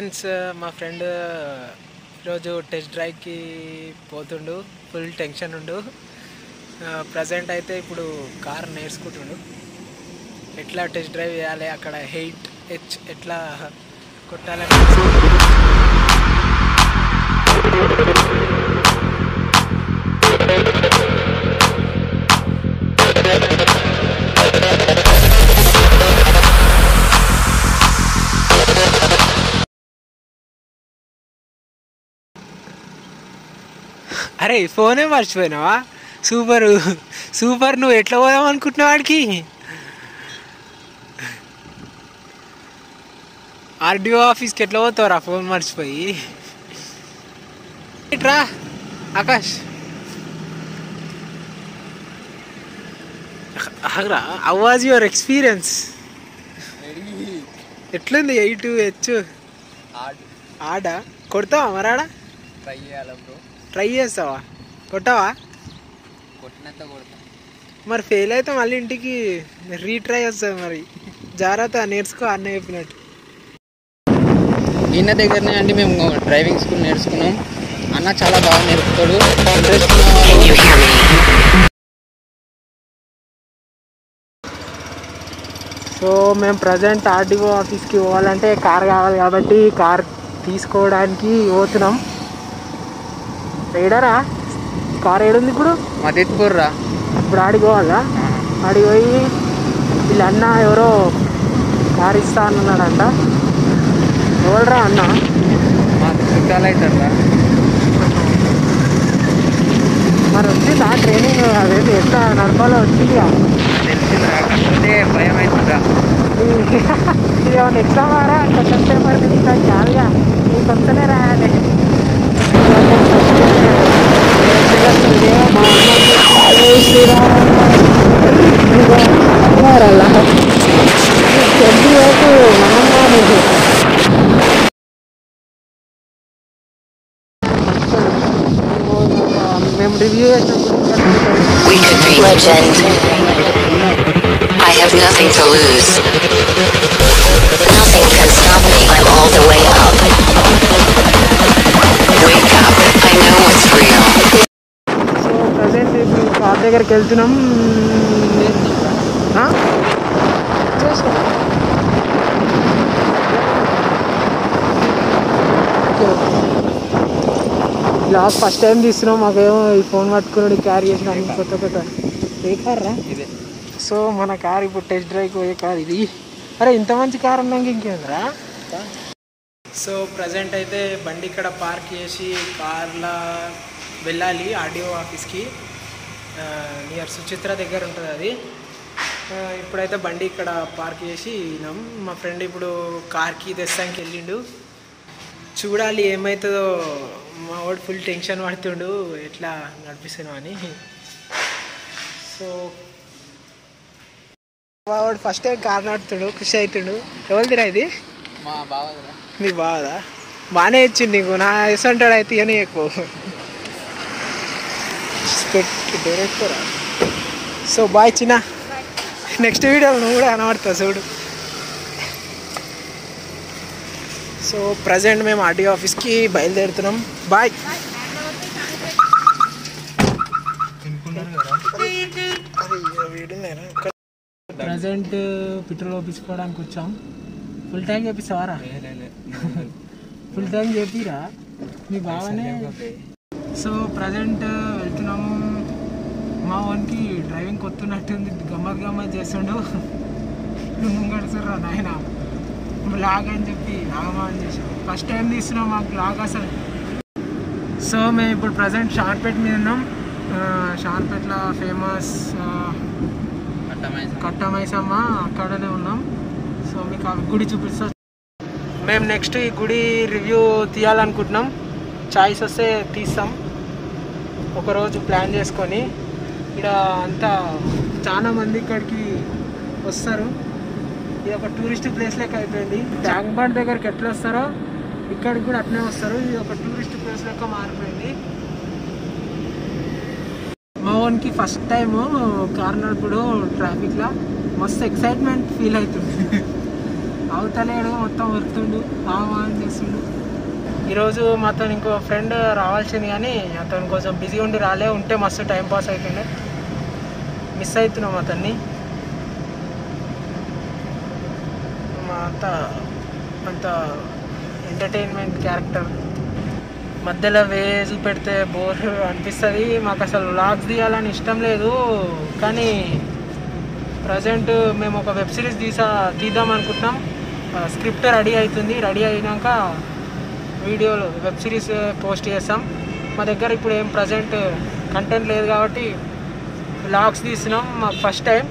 Friends, మా friend ఈరోజు test డ్రైవ్కి పోతుండు. ఫుల్ టెన్షన్ ఉండు. ప్రజెంట్ అయితే ఇప్పుడు కార్ నేర్చుకుంటుండు. ఎట్లా టెస్ట్ డ్రైవ్ చేయాలి, అక్కడ 8H ఎట్లా కొట్టాలని. అరే ఫోనే మర్చిపోయినావా? సూపర్ నువ్వు ఎట్లా పోదాం అనుకుంటున్నావు వాడికి? ఆర్డీఓ ఆఫీస్కి ఎట్లా పోతావురా ఫోన్ మర్చిపోయి? ఇట్రా Akash, how was your experience? ఎట్లుంది 8H? ఆడా కొడతావా మరాడా? ట్రై చేయాలి బ్రో. ట్రై చేస్తావా? కొట్టావా? కొట్టినంత కొడతా. మరి ఫెయిల్ అయితే మళ్ళీ ఇంటికి రీట్రై వస్తుంది. మరి జాగ్రత్త నేర్చుకో అన్న చెప్పినట్టు. ఈయన దగ్గరనే అండి మేము డ్రైవింగ్ స్కూల్ నేర్చుకున్నాం. అన్న చాలా బాగా నేర్పుతాడు. ఇంట్రెస్ట్ ఉన్న వాళ్ళు. సో మేము ప్రజెంట్ ఆర్డీఓ ఆఫీస్కి పోవాలంటే కార్ కావాలి కాబట్టి కార్ తీసుకోవడానికి పోతున్నాం. ఏడారా కార్ ఏడుంది ఇప్పుడు? మదిత్పూర్ రా. ఇప్పుడు ఆడికి పోవాలా? ఆడికి పోయి వీళ్ళ అన్న ఎవరో కార్ ఇస్తా అన్నాడంట. ఎవడరా అన్న? మాకు చుట్టాలు అవుతారా. మరి వచ్చిందా ట్రైనింగ్? అదేంటి ఎట్లా నడపాలో వచ్చిందిగా? తెలిసిందా? కాకపోతే భయం అవుతుందా? ఇది ఏమన్నా ఎగ్జామ్ ఆరా? క్వశ్చన్ పేపర్ తీస్తా చాలుగా నీకు వస్తేనే రాయాలి. మేము review We could be legend. I have nothing to lose. Nothing can stop me. I'm all the way up. Wake up. I know what's real. So present ఇప్పుడు కార్ దగ్గరికి వెళ్తున్నాం. Blog first time తీస్తున్నాం. మాకేమో ఈ phone పట్టుకుని carry చేసిన కొత్త ఏ car రా ఇదే. సో మన కార్ ఇప్పుడు టెస్ట్ డ్రైవ్కి పోయే కార్ ఇది. అరే ఇంత మంచి కార్ ఉన్నాక ఇంకేంద్రా. సో ప్రజెంట్ అయితే బండి ఇక్కడ పార్క్ చేసి కార్లా వెళ్ళాలి ఆర్డీఓ ఆఫీస్కి. నియర్ సుచిత్ర దగ్గర ఉంటుంది అది. ఇప్పుడైతే బండి ఇక్కడ పార్క్ చేసి మా ఫ్రెండ్ ఇప్పుడు కార్కి తెస్తానికి వెళ్ళిండు. చూడాలి ఏమవుతుందో. మా వాడు ఫుల్ టెన్షన్ పడుతుండు ఎట్లా నడిపిస్తున్నావు అని. సో మా వాడు ఫస్ట్ టైం కార్ నడుపుతాడు, ఖుషి అవుతుండు. ఎవరిదిరా ఇది? మా బావరా. నీ బావదా? బాగానే ఇచ్చింది నీకు. నా వేసంటాడు అయితే ఇవన్నీ ఎక్కువ డైరెక్టరా. సో బాయ్ చిన్న. నెక్స్ట్ వీడియోలో నువ్వు కూడా కనబడతావు చూడు. సో ప్రజెంట్ మేము ఆర్డీఓ ఆఫీస్కి బయలుదేరుతున్నాం. బాయ్. ప్రజెంట్ పెట్రోల్ వేపించుకోవడానికి వచ్చాం. ఫుల్ ట్యాంక్ చేపిస్తావారా? ఫుల్ ట్యాంక్ చేపిరా మీ బాగానే. సో ప్రజెంట్ వెళ్తున్నాం. మా వానికి డ్రైవింగ్ కొత్తున్నట్టుంది, గమ్మత్ చేస్తుండు. ముంగడుతుర్రా నాయన బ్లాగ్ అని చెప్పి ఆగమని చేసాం. ఫస్ట్ టైం తీస్తున్నాం మాకు బ్లాగ్ అసలు. సో మేము ఇప్పుడు ప్రజెంట్ షార్పేట్ మీద ఉన్నాం. షార్పేట్లో ఫేమస్ కట్టమైసమ్మ అక్కడనే ఉన్నాం. సో మీకు ఆ గుడి చూపిస్తా. మేము నెక్స్ట్ ఈ గుడి రివ్యూ తీయాలనుకుంటున్నాం. చాయిస్ వస్తే తీస్తాం ఒకరోజు ప్లాన్ చేసుకొని. ఇక్కడ అంతా చాలా మంది ఇక్కడికి వస్తారు. ఇది ఒక టూరిస్ట్ ప్లేస్ లెక్క అయిపోయింది. ట్యాంక్ బండ్ దగ్గరికి ఎట్లా వస్తారో ఇక్కడికి కూడా అట్లనే వస్తారు. ఇది ఒక టూరిస్ట్ ప్లేస్ లెక్క మారిపోయింది. మా ఓన్కి ఫస్ట్ టైము కార్ నడుపుడు ట్రాఫిక్లో మస్తు ఎక్సైట్మెంట్ ఫీల్ అవుతుంది. అవుతలేడు, మొత్తం ఉరుకుతుండు, ఆహ్వానం చేస్తుండు. ఈరోజు మాతో ఇంకో ఫ్రెండ్ రావాల్సింది కానీ అతను కొంచెం బిజీ ఉండి రాలే, ఉంటే మస్తు టైంపాస్ అవుతుండే. మిస్ అవుతున్నాం అతన్ని. మా అంత ఎంటర్టైన్మెంట్ క్యారెక్టర్. మధ్యలో వేసి పెడితే బోర్ అనిపిస్తుంది. మాకు అసలు వ్లాగ్స్ తీయాలని ఇష్టం లేదు, కానీ ప్రజెంట్ మేము ఒక వెబ్ సిరీస్ తీద్దాం అనుకుంటున్నాం. స్క్రిప్ట్ రెడీ అవుతుంది. రెడీ అయినాక వీడియోలు వెబ్ సిరీస్ పోస్ట్ చేస్తాం. మా దగ్గర ఇప్పుడు ఏం ప్రజెంట్ కంటెంట్ లేదు కాబట్టి వ్లాగ్స్ తీస్తున్నాం. మాకు ఫస్ట్ టైం.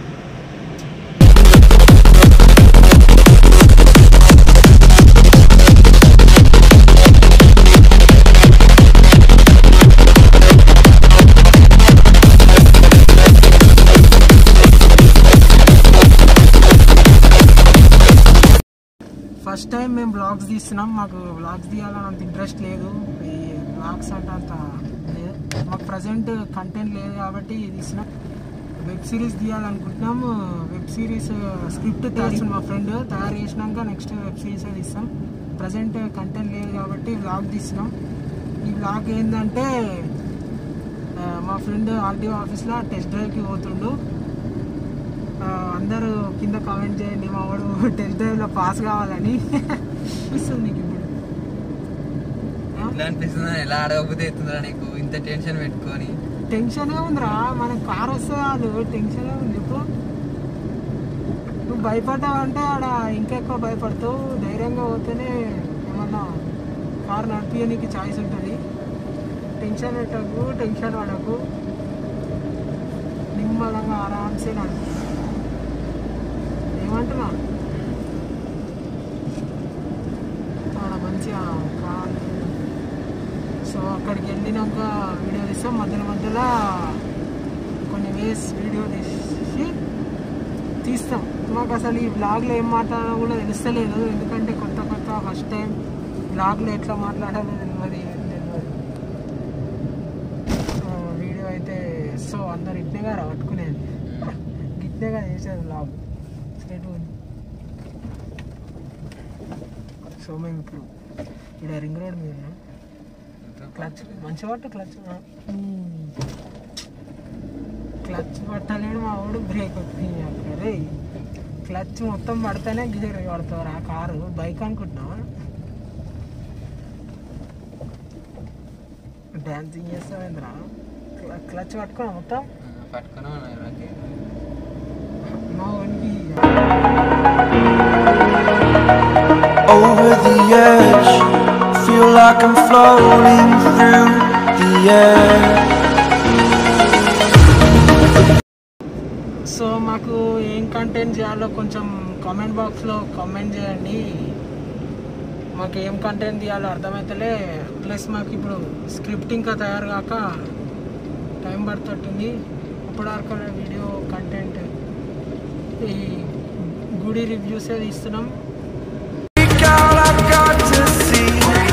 ఫస్ట్ టైం మేము వ్లాగ్స్ తీస్తున్నాం. మాకు వ్లాగ్స్ తీయాలని అంత ఇంట్రెస్ట్ లేదు. ఈ వ్లాగ్స్ అంటే అంత లేదు. మాకు ప్రజెంట్ కంటెంట్ లేదు కాబట్టి తీస్తున్నాం. వెబ్ సిరీస్ తీయాలనుకుంటున్నాము. వెబ్ సిరీస్ స్క్రిప్ట్ తయారు మా ఫ్రెండ్ తయారు చేసినాక నెక్స్ట్ వెబ్ సిరీస్ తీస్తాం. ప్రజెంట్ కంటెంట్ లేదు కాబట్టి వ్లాగ్ తీస్తున్నాం. ఈ వ్లాగ్ ఏంటంటే మా ఫ్రెండ్ ఆర్టీఓ ఆఫీస్లో టెస్ట్ డ్రైవ్కి పోతుండు. అందరూ కింద కామెంట్ చేయండి మా వాడు టెస్ట్ డ్రైవ్లో పాస్ కావాలని. ఇస్తుంది నీకు ఇప్పుడు ఎట్లా అనిపిస్తుందా? ఎలా అడగబోతే అవుతుందా నీకు ఇంత టెన్షన్ పెట్టుకొని? టెన్షనే ఉందిరా, మనకు కార్ వస్తే కాదు, టెన్షనే ఉంది. ఇప్పుడు నువ్వు భయపడ్డావంటే ఆడ ఇంకా ఎక్కువ భయపడతావు. ధైర్యంగా పోతేనే ఏమన్నా కార్ నడిపియడానికి ఛాయిస్ ఉంటుంది. టెన్షన్ పెట్టకు, టెన్షన్ పడకు, నిమ్మలంగా ఆరామ్సే నడుపు. ఏమంటున్నా ఆడ మంచిగా కార్. సో అక్కడికి వెళ్ళినాక వీడియో తీస్తాం. మధ్యలో కొన్ని వీడియో తీస్తాం. మాకు అసలు ఈ వ్లాగ్లో ఏం మాట్లాడాలో కూడా తెలుస్తలేదు, ఎందుకంటే కొత్త ఫస్ట్ టైం వ్లాగ్లో ఎట్లా మాట్లాడాలో తెలియదు. వీడియో అయితే సో అందరు ఇట్నేగా పట్టుకునేది, గిట్నేగా చేసేది వ్లాగ్. సో మేము ఇప్పుడు ఇక్కడ రింగ్ రోడ్ మీద ఉన్నాం. క్లచ్ మంచి పట్టు, క్లచ్ పట్టలేడు మా వాడు. బ్రేక్ వచ్చింది అక్కడ. క్లచ్ మొత్తం పడితేనే గిజర్ పడతారు. ఆ కారు బైక్ అనుకుంటున్నావా? డాన్సింగ్ చేస్తావేంద్రా? క్లచ్ పట్టుకున్నా మొత్తం పట్టుకున్నా మా వాడికి. Over the edge, feel like I'm floating through the air. So మాకు ఏం కంటెంట్ చేయాలో కొంచెం కామెంట్ బాక్స్లో కామెంట్ చేయండి. మాకు ఏం కంటెంట్ తీయాలో అర్థమవుతలే. ప్లస్ మాకు ఇప్పుడు స్క్రిప్ట్ ఇంకా తయారు కాక టైం పడుతుంది. అప్పటివరకు వీడియో కంటెంట్ ఈ గుడి రివ్యూసే తీస్తున్నాం. All I've got to see.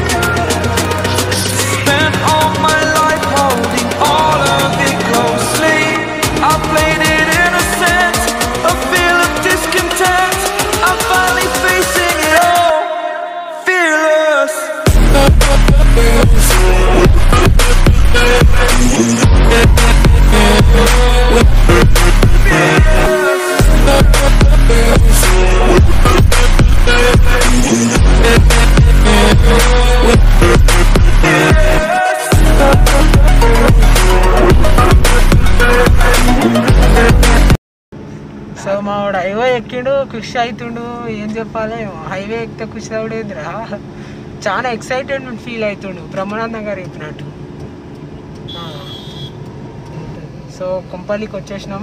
Spent all my life holding all of it closely. I played it innocent, a feel of discontent. I'm finally facing it all, fearless. So మా వాడు highway ఎక్కిండు, ఖుషి అవుతుండు. ఏం చెప్పాలి, highway ఎక్కితే ఖుషి అవుడేదిరా. చాలా excited feel అవుతుండు, Brahmanandam గారు చెప్పినట్టు. So కొంపల్లికి వచ్చేసినాం.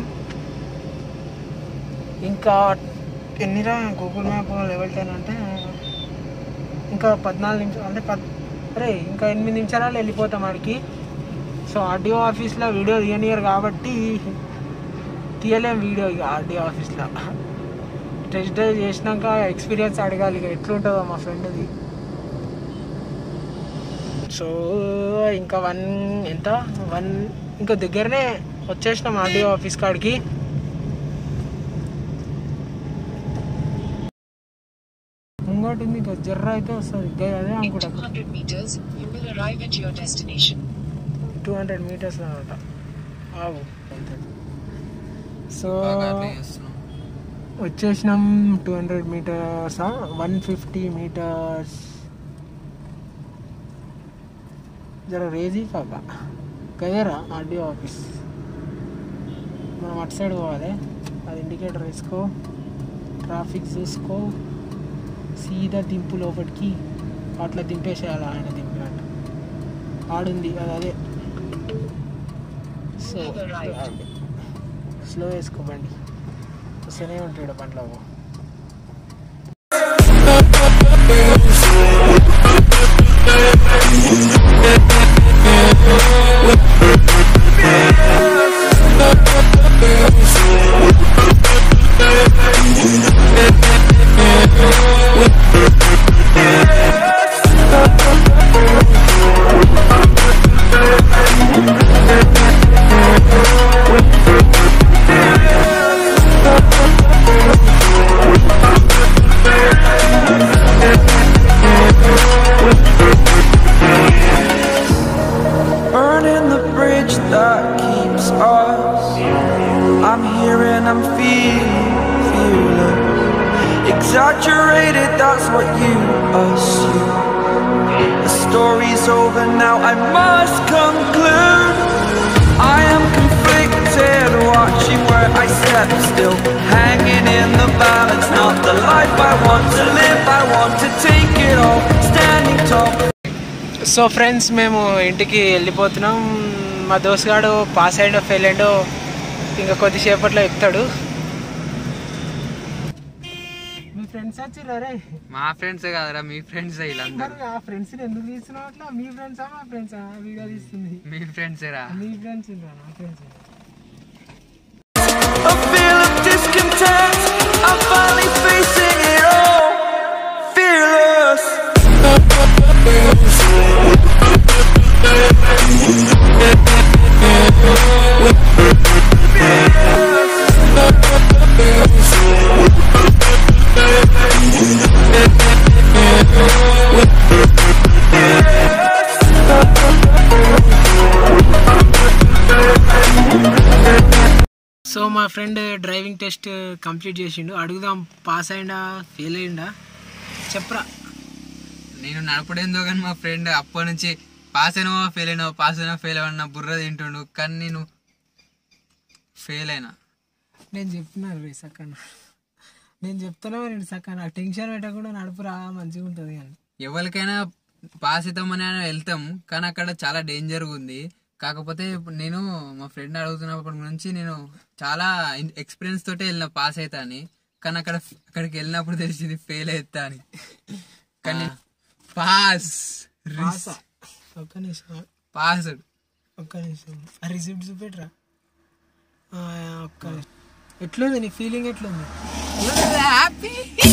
ఇంకా ఎన్నిరా గూగుల్ మ్యాప్ లెవెల్ 10 అంటే ఇంకా 14 నిమిషాలు అంటే ఇంకా 8 నిమిషాలు వెళ్ళిపోతాం ఆడికి. సో ఆర్డీఓ ఆఫీస్లో వీడియో తీయనియరు కాబట్టి తీయలేం వీడియో. ఇక ఆర్డీఓ ఆఫీస్లో టెస్ట్ డ్రైవ్ చేసినాక ఎక్స్పీరియన్స్ అడగాలి ఇక ఎట్లుంటుందో మా ఫ్రెండ్ది. సో ఇంకా 1 ఇంకా దగ్గరనే వచ్చేసినాం ఆర్డీఓ ఆఫీస్ కాడికి. పాటు ఉంది, ఇంకా జర్ర అయితే వస్తుంది. అదే అనుకుంటా 200 meters, you will arrive at your destination. 200 meters అనమాట. ఆవు. సో వచ్చేసినాం 200 meters, 150 meters. జర రేజీ కాక కదేరా ఆర్డీఓ ఆఫీస్. మనం అటు సైడ్ పోవాలి. అది ఇండికేటర్ వేసుకో, ట్రాఫిక్ చూసుకో, సీదా దింపు లోపలికి. అట్లా దింపేసేయాలి, ఆయన దింపినట్టు. ఆడుంది అది అదే. సో స్లో వేసుకోబండి, వస్తూనే ఉంటాడు బండ్లో. Burning the bridge that keeps us. I'm here and I'm fearless. Exaggerated, that's what you assume. The story's over now, I must conclude. I am conflicted, watching where I step still, hanging in the balance. Not the life I want to live, I want to take it all, standing tall. So friends, మేము ఇంటికి వెళ్ళిపోతున్నాం. మా దోస్తుగాడు pass అయ్యిండో fail అయ్యిండో ఇంకా కొద్దిసేపట్లో ఎక్కుతాడు. మీ friends వచ్చిర్రా? రే మా ఫ్రెండ్సే కాదురా, మీ ఫ్రెండ్స్ వీళ్ళందరూ. ఆ ఫ్రెండ్స్ ఎందుకు తీస్తున్నావు అట్లా? మీ ఫ్రెండ్సా మా ఫ్రెండ్సా వీడియో తీస్తుంది? మీ ఫ్రెండ్సేరా. మీ ఫ్రెండ్స్ నా friends. A feel of discontent, I'm finally facing it all, fearless. So మా ఫ్రెండ్ డ్రైవింగ్ టెస్ట్ కంప్లీట్ చేసిండు. అడుగుదాం, పాస్ అయిందా ఫెయిల్ అయిందా చెప్పరా. నేను నడపడేందో కానీ మా ఫ్రెండ్ అప్పటి నుంచి పాస్ అయినావా ఫెయిల్ అయినావా, పాస్ అయినా ఫెయిల్ అయినా బుర్ర తింటుండు. కానీ నేను ఫెయిల్ అయినా. నేను చెప్తున్నాను రే సక్కన, నేను చెప్తున్నా నేను సక్కన, నాకు టెన్షన్ పెట్టకుండా నడుపురా మంచిగా ఉంటుంది అని. ఎవరికైనా పాస్ అవుతామని వెళ్తాం, కానీ అక్కడ చాలా డేంజర్గా ఉంది. కాకపోతే నేను మా ఫ్రెండ్ అడుగుతున్నప్పటి నుంచి నేను చాలా ఎక్స్పీరియన్స్ తోటే వెళ్ళిన పాస్ అవుతా అని. కానీ అక్కడికి వెళ్ళినప్పుడు తెలిసింది ఫెయిల్ అవుతా అని. కానీ పాస్ ఒక్క నిమిషం పాస్ ఒక్క నిమిషం ఆ రిసిప్ట్ చూపెట్రా. ఒక్క నిమిషం. ఎట్లుంది నీ ఫీలింగ్? ఎట్లుంది? హ్యాపీ.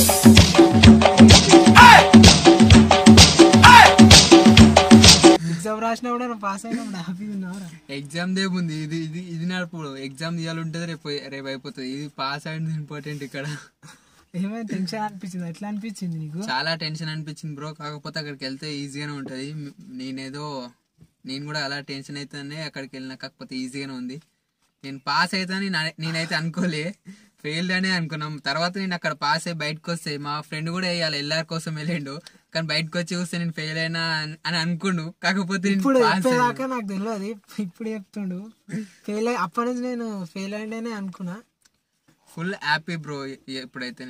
ఎగ్జామ్ రాసినా కూడా పాస్ అయినా హ్యాపీగా ఉన్నారా? ఎగ్జామ్ దేముంది, ఇది ఇది ఇది నడుపు. ఎగ్జామ్ తీయాలి ఉంటుంది, రేపు అయిపోతుంది. ఇది పాస్ అయింది ఇంపార్టెంట్. ఇక్కడ ఏమైనా టెన్షన్ అనిపించింది? ఎట్లా అనిపించింది నీకు? చాలా టెన్షన్ అనిపించింది బ్రో. కాకపోతే అక్కడికి వెళ్తే ఈజీగానే ఉంటది. నేను కూడా అలా టెన్షన్ అవుతానే అక్కడికి వెళ్ళినా. కాకపోతే ఈజీగానే ఉంది. నేను పాస్ అవుతాని నేనైతే అనుకోలే, ఫెయిల్ అనే అనుకున్నాం. తర్వాత నేను అక్కడ పాస్ అయ్యి బయటకు వస్తే మా ఫ్రెండ్ కూడా వేయాలి ఎల్ఆర్ కోసం వెళ్ళిండు. కానీ బయటకు వచ్చి చూస్తే నేను ఫెయిల్ అయినా అని అనుకుండు. కాకపోతే ఇప్పుడు చెప్పేదాకా నాకు తెలియదు, ఇప్పుడు చెప్తుండు ఫెయిల్ అయ్యి. అప్పటి నుంచి నేను ఫెయిల్ అయ్యిండనే అనుకున్నా. Full happy bro. ఇప్పుడైతే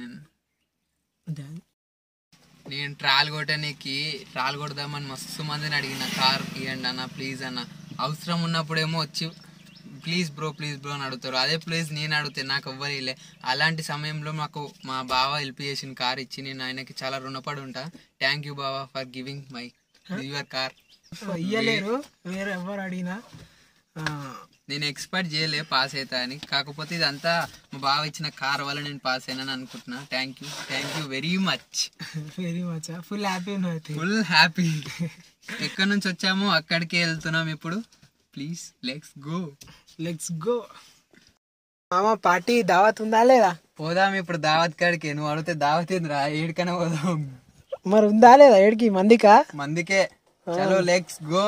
నేను ట్రాల్ కొడదామని మస్తు మందిని అడిగిన, కార్ ఇవ్వండి అన్న ప్లీజ్ అన్న. అవసరం ఉన్నప్పుడేమో వచ్చి ప్లీజ్ బ్రో అని అడుగుతారు. అదే ప్లీజ్ నేను అడిగితే నాకు ఎవ్వరు. అలాంటి సమయంలో మాకు మా బావ హెల్ప్ చేసిన కార్ ఇచ్చి నేను ఆయనకి చాలా రుణపడి ఉంటా. థ్యాంక్ యూ బావా for giving my your car. ఇయ్యలేరు వేరే ఎవరు అడిగినా. నేను ఎక్స్పెక్ట్ చేయలే పాస్ అవుతా అని. కాకపోతే ఇదంతా మా బావ ఇచ్చిన కార్ వల్ల నేను పాస్ అయినా అనుకుంటున్నా. Thank you very much. Full happy. Full happy. ఎక్కడి నుంచి వచ్చామో అక్కడికే వెళ్తున్నాం ఇప్పుడు. Please let's go. మామ పార్టీ దావత్ ఉందా లేదా? పోదాం ఇప్పుడు దావత్ కాడికి. నువ్వు అడిగితే దావత్ ఏందిరా, ఏడికైనా పోదాం. మరి ఉందా లేదా ఏడికి మందికా? మందికే. చలో లెట్స్ గో.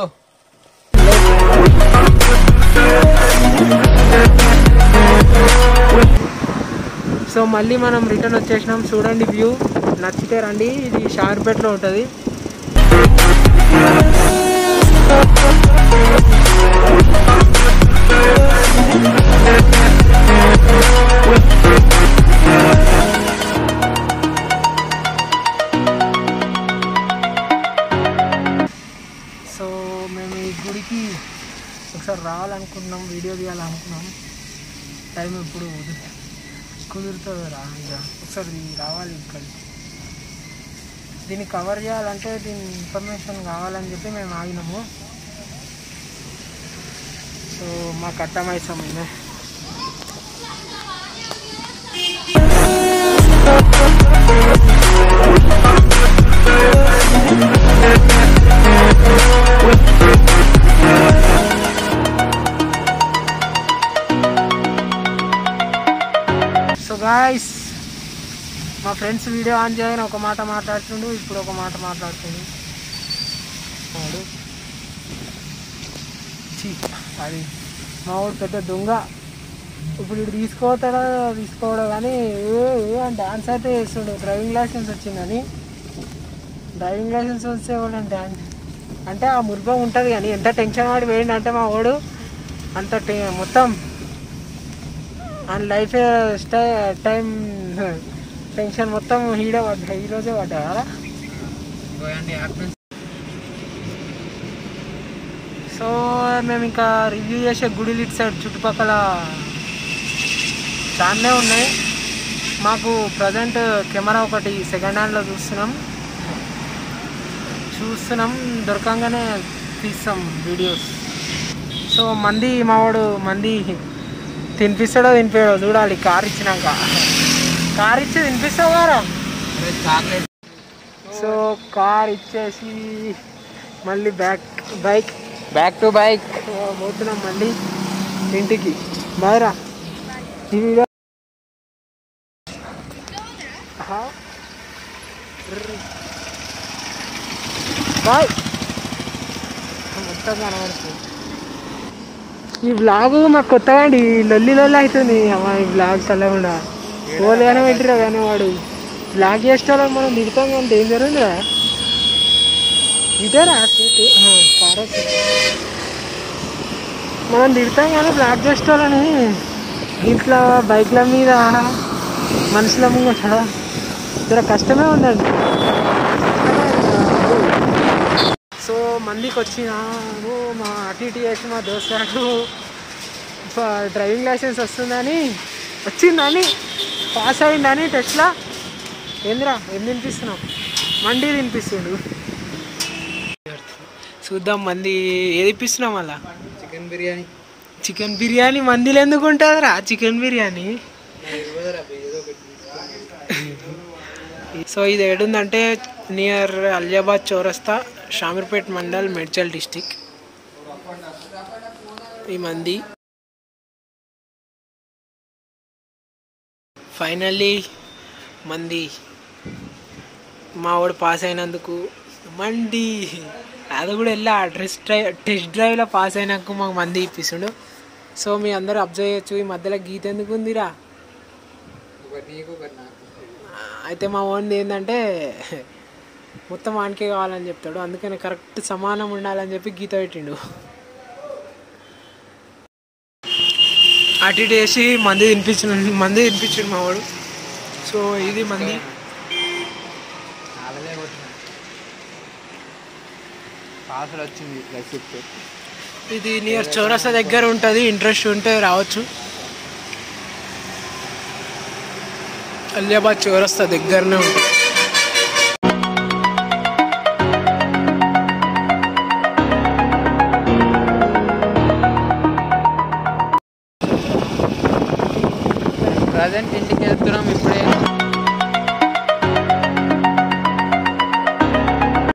సో మళ్ళీ మనం రిటర్న్ వచ్చేసినాం. చూడండి వ్యూ, నచ్చితే రండి. ఇది షార్పేట్లో ఉంటుంది. సో మేము ఈ గుడికి ఒకసారి రావాలనుకుంటున్నాం, వీడియో తీయాలనుకున్నాం. టైం ఇప్పుడు కుదురుతుంది రా, ఇక ఒకసారి రావాలి ఇక్కడికి. దీన్ని కవర్ చేయాలంటే దీని ఇన్ఫర్మేషన్ కావాలని చెప్పి మేము ఆగినాము. సో మాకు అర్థమైంది. సో గాయ్స్, మా ఫ్రెండ్స్ వీడియో ఆన్ చేయని ఒక మాట మాట్లాడుతుండు, ఇప్పుడు ఒక మాట మాట్లాడుతుండు. అది మా వాడు పెద్ద దొంగ. ఇప్పుడు ఇటు తీసుకోవడం కానీ డాన్స్ అయితే చేస్తుండు. డ్రైవింగ్ లైసెన్స్ వచ్చిందని. డ్రైవింగ్ లైసెన్స్ వస్తే కూడా డాన్స్ అంటే ఆ మురిపం ఉంటుంది కానీ ఎంత టెన్షన్ పడి పోయిందంటే మా వాడు అంత మొత్తం ఆయన లైఫ్ టైం టెన్షన్ మొత్తం ఈరోజే పడ్డా కదా. సో మేము ఇంకా రివ్యూ చేసే గుడిలు ఇటు సైడ్ చుట్టుపక్కల చాలానే ఉన్నాయి. మాకు ప్రజెంట్ కెమెరా ఒకటి సెకండ్ హ్యాండ్లో చూస్తున్నాం దొరకంగానే తీస్తాం వీడియోస్. సో మా వాడు మంది తినిపిస్తాడో తినిపోయాడో చూడాలి. కార్ ఇచ్చినాక, కార్ ఇచ్చి తినిపిస్తావు కదా. సో కార్ ఇచ్చేసి మళ్ళీ బ్యాక్ టు బైక్ పోతున్నాం మళ్ళీ ఇంటికి. బాయ్రా ఈ వీడియో బాయ్ మొత్తం కనబడుతుంది. ఈ బ్లాగ్ మాకు కొత్తగా అండి, లొల్లి అవుతుంది అమ్మా. ఈ బ్లాగ్ చల్లకుండా పోలేగానే పెట్టిరా కానీ వాడు బ్లాగ్ చేసేవాళ్ళకి మనం దిగుతాం కానీ డేంజర్ ఉందిరా. ఇదేరా కారు మనం దిగుతాం కానీ బ్లాగ్ చేసేవాళ్ళని ఇంట్లో బైక్ల మీద మనుషుల ముంగట జర కష్టమే ఉందండి. సో మందికి వచ్చినాము, మా అటు ఇటు చేసి మా దోస్తుగాడు డ్రైవింగ్ లైసెన్స్ వచ్చిందని పాస్ అయిందని టెస్ట్లో ఏందిరా ఏం తినిపిస్తున్నాం? మండి తినిపిస్తుండు. చూద్దాం మంది ఏది ఇప్పిస్తున్నాం అలా. చికెన్ బిర్యానీ మందిలో ఎందుకు ఉంటుందిరా చికెన్ బిర్యానీ? సో ఇది ఏడుందంటే నియర్ అలియాబాద్ చౌరస్తా, షామీర్పేట్ మండల్, మేడ్చల్ డిస్టిక్. ఈ మంది ఫైనల్లీ మా వాడు పాస్ అయినందుకు మండి అది కూడా వెళ్ళా టెస్ట్ డ్రైవ్లో పాస్ అయినాక మాకు మంది ఇప్పిస్తుండు. సో మీ అందరూ అబ్జర్వ్ చేయొచ్చు, ఈ మధ్యలో గీత ఎందుకు ఉందిరా. అయితే మా వాడిని ఏంటంటే మొత్తం వానికే కావాలని చెప్తాడు, అందుకని కరెక్ట్ సమానం ఉండాలని చెప్పి గీత పెట్టిండు. అటు ఇటు వేసి మంది తినిపించిండు మా వాడు. సో ఇది మంది ఇది నియర్ చౌరస్తా దగ్గర ఉంటుంది. ఇంట్రెస్ట్ ఉంటే రావచ్చు. అలియాబాద్ చౌరస్తా దగ్గరనే ఉంటుంది.